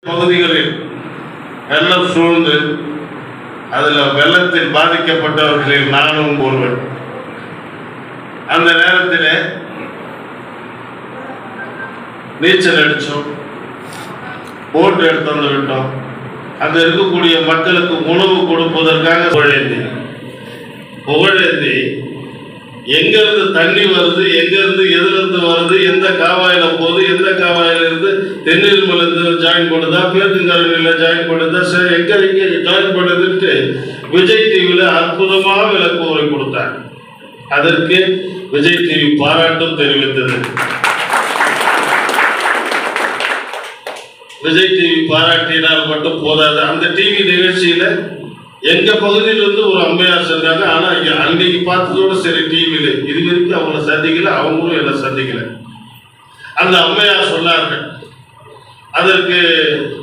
பகுதிகளில் வெள்ளம் சூழ்ந்து அதில் வெள்ளத்தில் பாதிக்கப்பட்டவர்களில் நானும் ஒருவன். அந்த நேரத்தில் நீச்சல் அடித்தோம், போட் எடுத்து வந்து விட்டோம். அங்கே இருக்கக்கூடிய மக்களுக்கு உணவு கொடுப்பதற்காக புகழேந்தி எங்கிருந்து தண்ணி வருது, எங்கிருந்து எதிலிருந்து வருது, எந்த காவாயில போகுது, எந்த காவாயிலிருந்து தென்னிருமலேருந்து ஜாயின் பண்ணுதா, பேருந்துங்கரையில் ஜாயின் பண்ணுதா, சரி எங்கே ஜாயின் பண்ணுதுன்ட்டு விஜய் டிவியில் அற்புதமாக விளக்குமுறை கொடுத்தாங்க. அதற்கு விஜய் டிவி பாராட்டும் தெரிவித்தது. விஜய் டிவி பாராட்டினால் மட்டும் போதாது. அந்த டிவி நிகழ்ச்சியில் எங்கள் பகுதியிலிருந்து ஒரு அம்மையார் செஞ்சாங்க. ஆனால் அன்னைக்கு பார்த்ததோடு சரி, டிவியில் இது வரைக்கும் அவங்கள சந்திக்கல, அவங்களும் என்னை சந்திக்கல. அந்த அம்மையார் சொன்னார்கள், அதற்கு